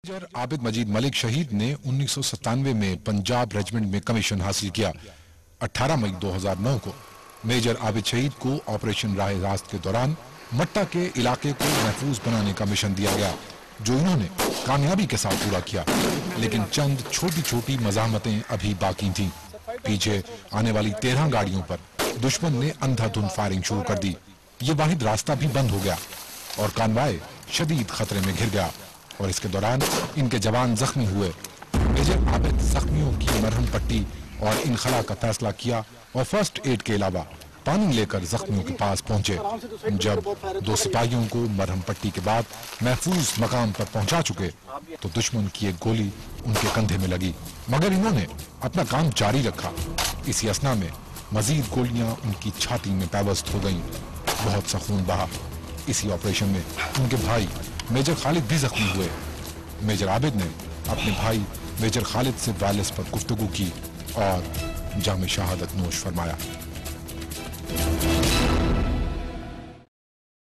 Major Abid मजीद मलिक शहीद ने 1997 में पंजाब रेजिमेंट में कमीशन हासिल किया। 18 मई 2009 को मेजर आबिद शहीद को ऑपरेशन राह रास्त के दौरान मट्टा के इलाके को महफूज बनाने का मिशन दिया गया, जो इन्होंने कामयाबी के साथ पूरा किया। लेकिन चंद छोटी छोटी मज़ाहमतें अभी बाकी थीं। पीछे आने वाली 13 गाड़ियों पर दुश्मन ने अंधाधुंध फायरिंग शुरू कर दी। ये वाहिद रास्ता भी बंद हो गया और कानवाय शदीद खतरे में घिर गया और इसके दौरान इनके जवान जख्मी हुए। मेजर आबिद जख्मियों की मरहम पट्टी और इनखला का फैसला किया और फर्स्ट एड के अलावा पानी लेकर जख्मियों के पास पहुंचे। जब दो सिपाहियों को मरहम पट्टी के बाद महफूज मकाम पर पहुंचा चुके तो दुश्मन की एक गोली उनके कंधे में लगी, मगर इन्होंने अपना काम जारी रखा। इसी असना में मजीद गोलियां उनकी छाती में पैवस्त हो गईं। बहुत सा खून बहा। इसी ऑपरेशन में उनके भाई मेजर खालिद भी जख्मी हुए। मेजर आबिद ने अपने भाई मेजर खालिद से वायरलेस पर गुफ्तगू की और जाम शहादत नोश फरमाया।